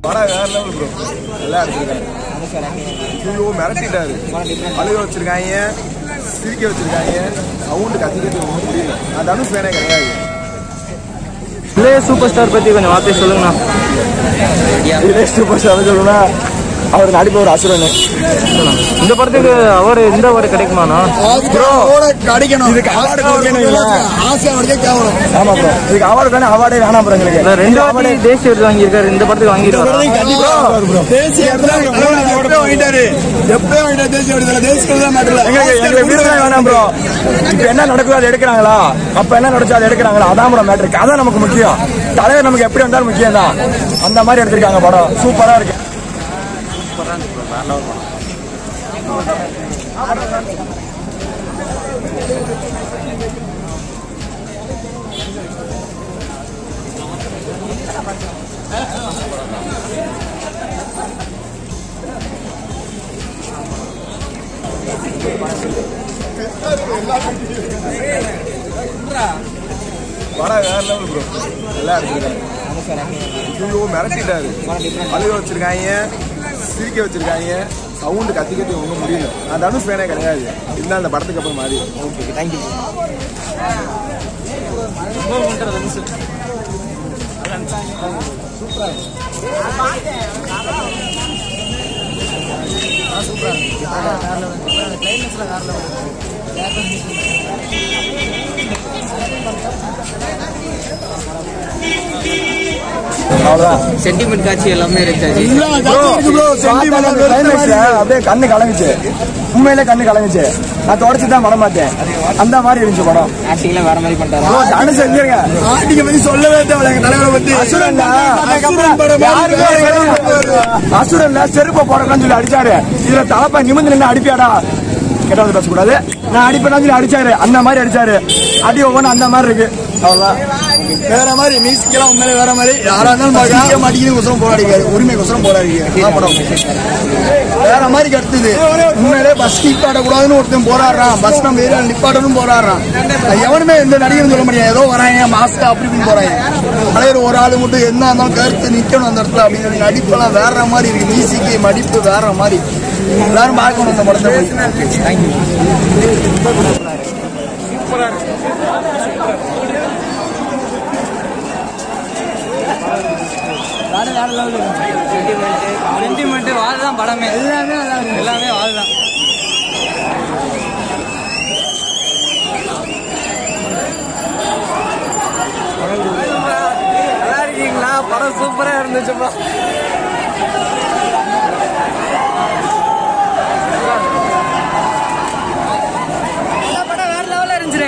படம் வேற level bro. நல்லா எடுத்துருக்காரு. ஐயோ மிரட்டிட்டாரு. அழுக வச்சிருக்காங்க, சிரிக்க வச்சிருக்காங்க, சவுண்டு கத்திக்கிட்டு ஒன்றும் புரியல. நான் தனுஷ் வேணே கிடையாது. இளைய சூப்பர் ஸ்டார் பத்தி கொஞ்சம் வார்த்தை சொல்லுங்கண்ணா. இளைய சூப்பர் ஸ்டார் சொல்லணும்னா அவர் நடிப்பு ஒரு அசுரன். இந்த படத்துக்கு அவார்டு எந்த அவார்டு கிடைக்குமாண்ணா? கிடைக்கணும். இதுக்கு அவார்டு ஆமா ப்ரோ, இதுக்கு அவார்டு தானே. அவார்டே வேணாம் ப்ரோ. எங்களுக்கு 2 அவார்டு தேசிய விருது வாங்கியிருக்காரு. இந்த படத்துக்கு வாங்கிடுவாரு. வேணாம் ப்ரோ. இப்ப என்ன நடக்குதோ அதை எடுக்கிறாங்களா, அப்ப என்ன நடச்சோ அதை எடுக்கிறாங்களா, அதான் ப்ரோ மேட்ரு. அதான் நமக்கு முக்கியம். தலைவர் நமக்கு எப்படி வந்தாலும் முக்கியம் தான். அந்த மாதிரி எடுத்திருக்காங்க. படம் சூப்பரா இருக்கு. படம் வேற லெவல் ப்ரோ. நல்லா எடுத்துருக்காரு. ஐயோ மிரட்டிட்டாரு. அழுக வச்சிருக்காங்க, சிரிக்க வச்சிருக்காங்க, சவுண்டு கத்திக்கிட்டு ஒன்றும் முடியல. நான் தனுஷ் வேணே கிடையாது. இல்லை அந்த படத்துக்கு அப்புறம் மாறி. Okay, thank you. சென்டிமெண்ட் காட்சி எல்லாமே இருந்துச்சு. அப்படியே கண்ணு கலங்குச்சு. உண்மையிலே கண்ணு கலங்குச்சு. நான் தொடச்சுதான் பண்ண மாட்டேன். அந்த மாதிரி இருந்துச்சு படம். ஆக்டிங்லாம் வேற மாதிரி பண்றாரு. செஞ்சிருங்க. ஆக்டிங்க பத்தி சொல்லவே தலைவரை பத்தி. அசுரன்ல செருப்பை போடணும்னு சொல்லி அடிச்சாரு. இதுல தலப்பா நிமிந்து நின்று அடிப்பியாடா, கெட்டது பேசக்கூடாது. நான் அடிப்பேன் சொல்லி அடிச்சாரு. அந்த மாதிரி அடிச்சாரு. அடி ஒவ்வொன்றும் அந்த மாதிரி இருக்கு. அவ்வளவுதான். வேற மாதிரி மியூசிக் எல்லாம் உண்மையில வேற மாதிரி. யாரா இருந்தாலும் மாட்டேங்குது கொசரம் போராடிக்காரு. உரிமை கொசரம் போராடிக்காரு. வேற மாதிரி கட்டுது. உண்மையிலே பஸ் நிப்பாட்டக்கூடாதுன்னு ஒருத்தன் போராடுறான். பஸ் நம்ம ஏரியா நிப்பாட்டணும் போராடுறான். எவனுமே எந்த நடிகரும் சொல்ல முடியாது. ஏதோ வராங்க மாஸ்டா அப்படி இப்படின்னு போறாங்க. தலைவர் ஒரு ஆளு மட்டும் என்ன இருந்தாலும் கருத்து நிக்கணும் அந்த இடத்துல அப்படின்னு. நடிப்பெல்லாம் வேற மாதிரி இருக்கு. மியூசிக்கு மடிப்பு வேற மாதிரி. எல்லாரும் பார்க்கணும் அந்த படத்தை. தேங்க்யூ. சென்டிமெண்ட் வாழ்தான் படமே. எல்லாமே வாழ்தான். நல்லா இருக்கீங்களா? படம் சூப்பரா இருந்துச்சுப்பா. படம் வேற லெவல்ல இருந்துச்சு.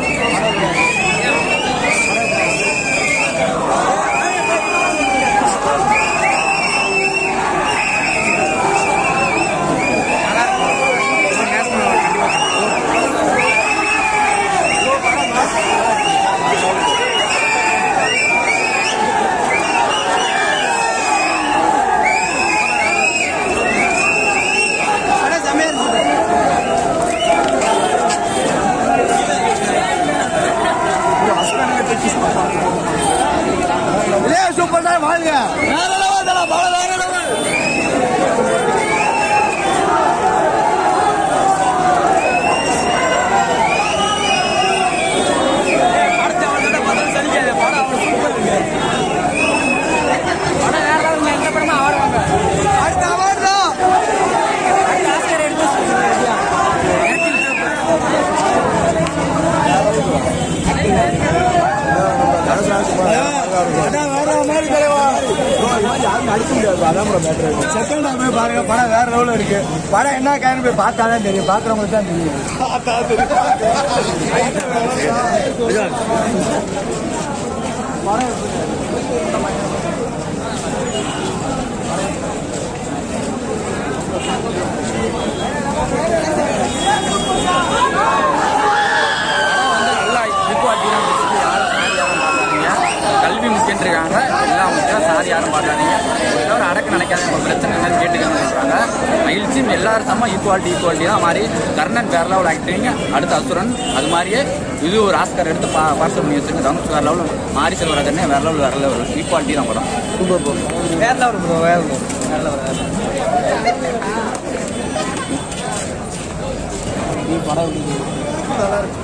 செகண்ட் ஹாஃப் பாருங்க. படம் வேற லெவல்ல இருக்கு. படம் என்ன காரணம் போய் பார்த்தாதான் தெரியும். பாக்குறவங்களுக்கு தான் தெரியும். கல்வி முக்கியம் இருக்காங்க. எல்லாம் முக்கியம். சாதி யாரும் பார்க்காதீங்க. ஒரு அடக்கு நினைக்காத பிரச்சனை என்னன்னு கேட்டுக்கணும். பண்ணியிருப்பாங்க. மகிழ்ச்சியும் எல்லாரும் செம்ம ஈக்குவாலிட்டி தான் மாதிரி. கர்ணன் வேற லெவல் ஆக்டிங், அடுத்து அசுரன் அது மாதிரியே இது ஒரு ஆஸ்கர் எடுத்து பார்சல் பண்ணி வச்சுருங்க. தனுஷ் வேற லெவல், மாரி செல்வராஜனே வேற லெவல் ஈக்குவாலிட்டி தான் படம். சூப்பர் ப்ரோ, வேற லெவல் ப்ரோ, வேற லெவல். படம் நல்லா இருக்கு.